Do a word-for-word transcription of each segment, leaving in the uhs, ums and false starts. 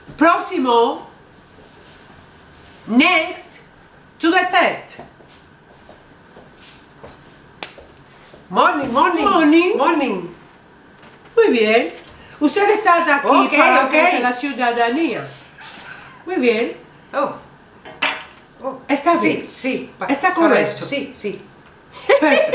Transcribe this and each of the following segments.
Próximo. Next to the test. Morning, morning. Morning. Morning. Muy bien. Usted está aquí Ok, para ok. hacerse la ciudadanía. Muy bien. Oh. Oh. Está Sí, bien. sí. pa- Está para correcto. eso, Sí, sí. Perfecto.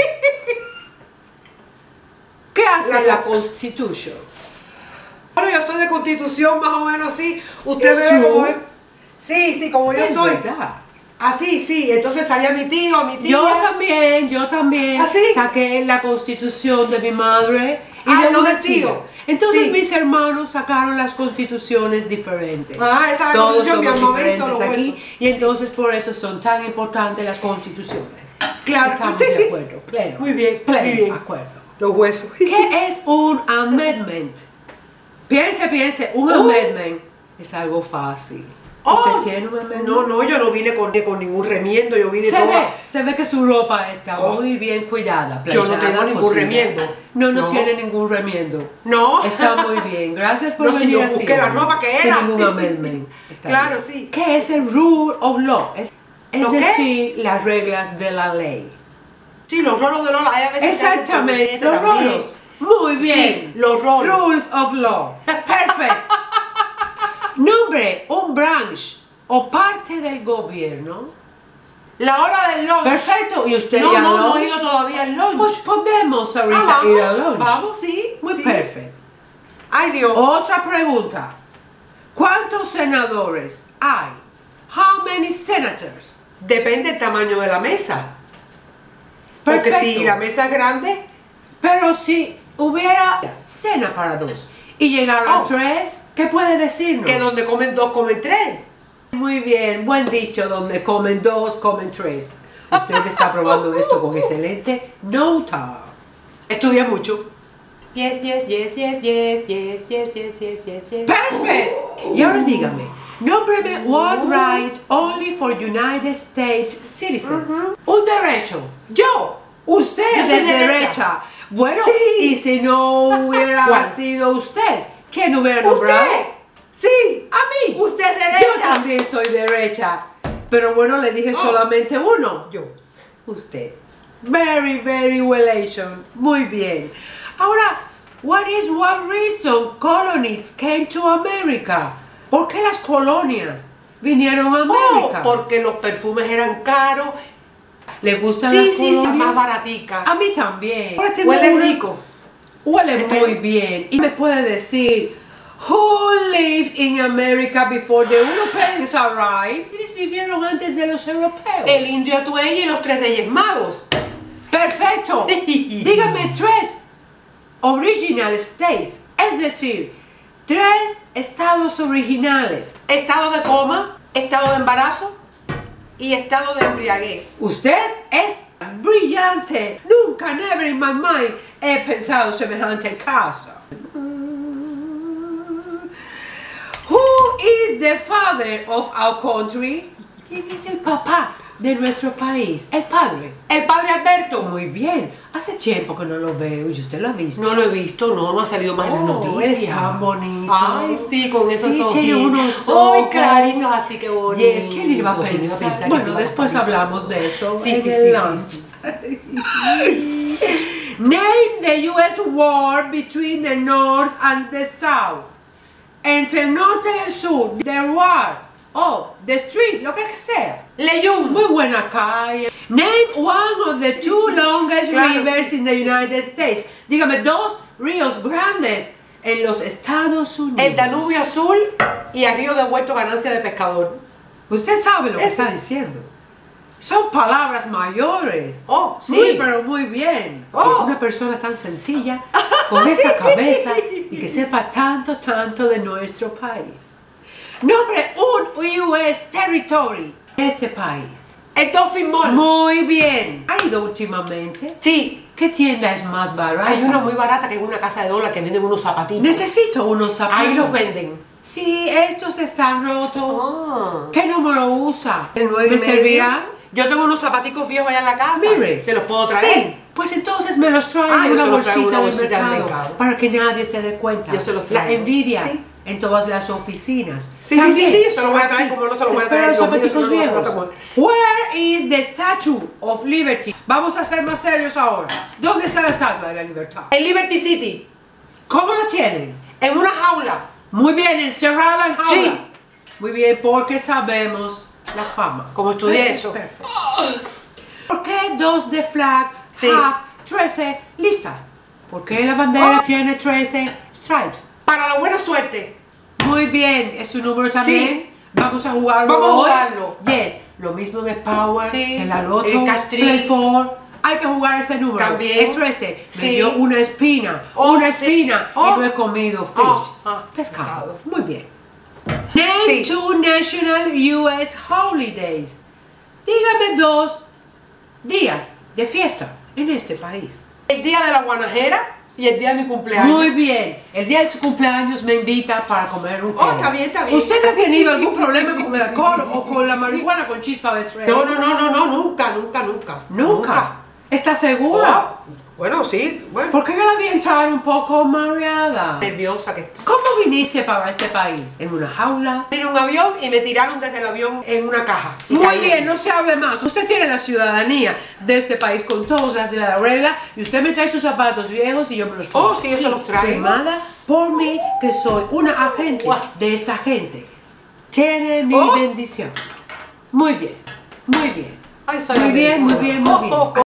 ¿Qué hace La- la Constitution? Bueno, yo soy de constitución más o menos así. Usted It's me ve como true. es. Sí, sí, como yo Es estoy. verdad. Así, sí. Entonces salía mi tío, mi tía. Yo también, yo también ¿Ah, sí? saqué la constitución de mi madre y Ah, de no, una del tío. tía. Entonces Sí. mis hermanos sacaron las constituciones diferentes. Ah, esa es la Todos constitución, mi somos armamento, diferentes los aquí huesos. y entonces por eso son tan importantes las constituciones. Claro, Estamos sí. de acuerdo, pleno. Muy bien, pleno muy bien. acuerdo. Los huesos. ¿Qué es un amendment? Piense, piense, un Oh. amendment es algo fácil. Oh. ¿Usted tiene un amendment? No, no, yo no vine con, con ningún remiendo, yo vine Se toda. ve, se ve que su ropa está Oh. muy bien cuidada. Yo no planchada, tengo ningún cosida. remiendo. No, no, No. tiene ningún remiendo. No. Está muy bien. Gracias por No, si venir yo así. busqué la ropa que sin era. ningún amendment. Está Claro, bien. sí. ¿Qué es el rule of law? Es ¿Lo qué? decir, las reglas de la ley. Sí, los rolos de Lola, hay a veces se hacen Exactamente, tormentas los también. rolos. Muy bien. Sí, los rolos. Rules of law. Perfecto. Nombre, un branch o parte del gobierno. La hora del lunch. Perfecto. ¿Y usted No, ya no, no lunch? he ido todavía al lunch. Pues podemos ahorita Ah, ir al vamos, lunch. vamos, sí. Muy sí. perfecto. Ay, Dios. Otra pregunta. ¿Cuántos senadores hay? How many senators? Depende del tamaño de la mesa. Porque Perfecto. si la mesa es grande, Pero si hubiera cena para dos y llegaron Oh. tres, ¿qué puede decirnos? que donde comen dos, comen tres. Muy bien, buen dicho, donde comen dos, comen tres. Usted está probando esto con excelente nota. Estudia mucho. Yes, yes, yes, yes, yes, yes, yes, yes, yes, yes, yes. Perfecto. Y ahora dígame, nómbreme one right only for United States citizens. Un derecho. Yo. Usted Yo es soy derecha. derecha. Bueno, Sí. y si no hubiera ¿Cuál? sido usted, ¿quién hubiera nombrado? Usted. Sí. A mí. Usted es Yo derecha. también soy derecha. Pero bueno, le dije Oh. solamente uno. Yo. Usted. Very, very well Asian. Muy bien. Ahora, what is one reason colonies came to America? ¿Por qué las colonias vinieron a Oh, América? porque los perfumes eran caros. ¿Le gustan Sí, las sí, sí, colonias? más baratica. A mí también. Ahora tengo Huele una- rico. Huele Este- muy bien. Y me puede decir, who lived in America before the Europeans arrived? ¿Quiénes vivieron antes de los europeos? El indio Atuey y los tres reyes magos. Perfecto. Dígame tres original states, es decir, tres estados originales. Estado de coma, estado de embarazo y estado de embriaguez. Usted es brillante. Nunca, never in my mind, he pensado semejante caso. Who is the father of our country? ¿Quién es el papá de nuestro país? El padre. El padre Alberto. Muy bien. Hace tiempo que no lo veo y usted lo ha visto. No lo he visto, no, no ha salido más en las Oh, noticias. es tan bonito. Ay, sí, con esos sí, ojitos. tiene unos Ay, ojos. claritos, así que bonito. Yes, ¿quién iba a ¿Quién iba a pensar? pensar que Bueno, se iba a después salir? hablamos de eso. Sí, en sí, el sí, lunch. Name the U S war between the North and the South. Entre el norte y el sur. The war. Oh, the street, lo que sea. Leyum. Muy buena calle. Name one of the two longest Claro, rivers sí. in the United States. Dígame dos ríos grandes en los Estados Unidos. El Danubio Azul y a Río de Vuelto Ganancia de Pescador. Usted sabe lo que Ese. está diciendo. Son palabras mayores. Oh, sí. Muy, pero muy bien. Oh. Una persona tan sencilla, con esa cabeza y que sepa tanto, tanto de nuestro país. Nombre un U S territory. Este país. El Dolphin Mall. Muy bien. ¿Ha ido últimamente? Sí. ¿Qué tienda es más barata? Hay una muy barata que es una casa de dólar que venden unos zapatitos. Necesito unos zapatos. Ahí los venden. Sí, estos están rotos. Ah. ¿Qué número usa? El nueve y ¿Me medio. servirán? Yo tengo unos zapaticos viejos allá en la casa. Mire. ¿Se los puedo traer? Sí. Pues entonces me los trae Ah, en yo una se los traigo bolsita, en una del bolsita del mercado, mercado. para que nadie se dé cuenta. Yo se los La traigo. envidia Sí. en todas las oficinas. Sí, sí, También, sí, sí, eso lo voy a traer, aquí, como no se lo voy a se traer, esperan Dios mío, zapaticos eso no me viejos. trata mal. Where is the Statue of Liberty? Vamos a ser más serios ahora. ¿Dónde está la Estatua de la Libertad? En Liberty City, ¿Cómo la tienen? en una jaula. Muy bien, encerrada en jaula. Sí. Muy bien, porque sabemos la fama. Como estudié Perfecto, eso. perfecto. ¿Por qué dos de flag, Sí. half, trece listas? ¿Por qué la bandera Oh. tiene trece stripes? Para la buena suerte. Muy bien, ¿es su número también? Sí. Vamos a jugarlo Vamos a hoy. jugarlo. Yes, lo mismo de Power, Sí. que la Loto, El Cash Tree. Play four. Hay que jugar ese número. También. El trece. Me Sí. dio una espina, Oh, una sí. espina Oh. y no he comido fish. Oh, ah, Pescado. pescado. Muy bien. Name Sí. two national U S holidays. Dígame dos días de fiesta en este país. El día de la guanajera y el día de mi cumpleaños. Muy bien. El día de su cumpleaños me invita para comer un Oh, cake. está bien, está bien. ¿Usted ha tenido algún problema con el alcohol o con la marihuana con chispa de tres? No, no, no, no, no, nunca, nunca, nunca. ¿Nunca? ¿Está segura? Oh, bueno, sí, bueno. ¿Por qué yo la vi entrar un poco mareada? Nerviosa que está. ¿Cómo viniste para este país? ¿En una jaula? En un avión y me tiraron desde el avión en una caja. Y Muy caí. bien, no se hable más. Usted tiene la ciudadanía de este país con todas las de la regla y usted me trae sus zapatos viejos y yo me los pongo. Oh, sí, yo se los traigo. Firmada por mí, que soy una agente Guau. de esta gente. Tiene mi Oh. bendición. Muy bien, muy bien. Ay, soy Muy bien, muy aventura. bien, muy Oh, bien. oh, oh.